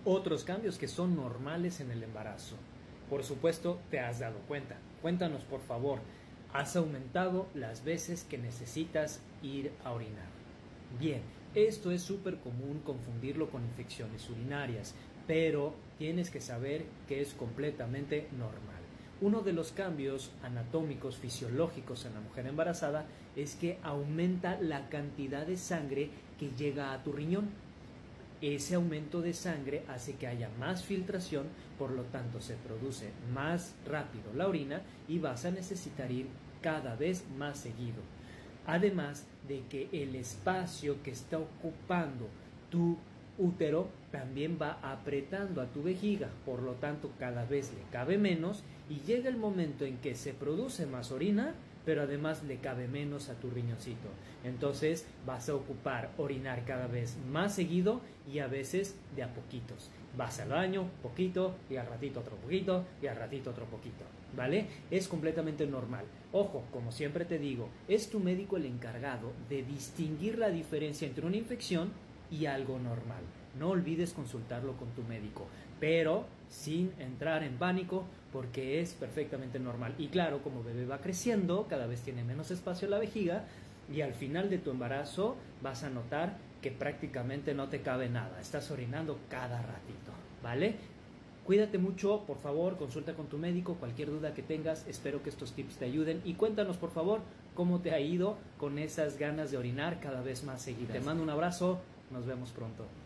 Otros cambios que son normales en el embarazo. Por supuesto, te has dado cuenta. Cuéntanos, por favor, ¿has aumentado las veces que necesitas ir a orinar? Bien, esto es súper común confundirlo con infecciones urinarias, pero tienes que saber que es completamente normal. Uno de los cambios anatómicos fisiológicos en la mujer embarazada es que aumenta la cantidad de sangre que llega a tu riñón. Ese aumento de sangre hace que haya más filtración, por lo tanto se produce más rápido la orina y vas a necesitar ir cada vez más seguido. Además de que el espacio que está ocupando tu útero también va apretando a tu vejiga, por lo tanto cada vez le cabe menos y llega el momento en que se produce más orina, pero además le cabe menos a tu riñoncito. Entonces vas a ocupar orinar cada vez más seguido y a veces de a poquitos. Vas al baño, poquito, y al ratito otro poquito, y al ratito otro poquito, ¿vale? Es completamente normal. Ojo, como siempre te digo, es tu médico el encargado de distinguir la diferencia entre una infección y algo normal. No olvides consultarlo con tu médico, pero sin entrar en pánico porque es perfectamente normal. Y claro, como bebé va creciendo, cada vez tiene menos espacio en la vejiga y al final de tu embarazo vas a notar que prácticamente no te cabe nada. Estás orinando cada ratito, ¿vale? Cuídate mucho, por favor, consulta con tu médico, cualquier duda que tengas, espero que estos tips te ayuden y cuéntanos, por favor, cómo te ha ido con esas ganas de orinar cada vez más seguidas. Te mando un abrazo, nos vemos pronto.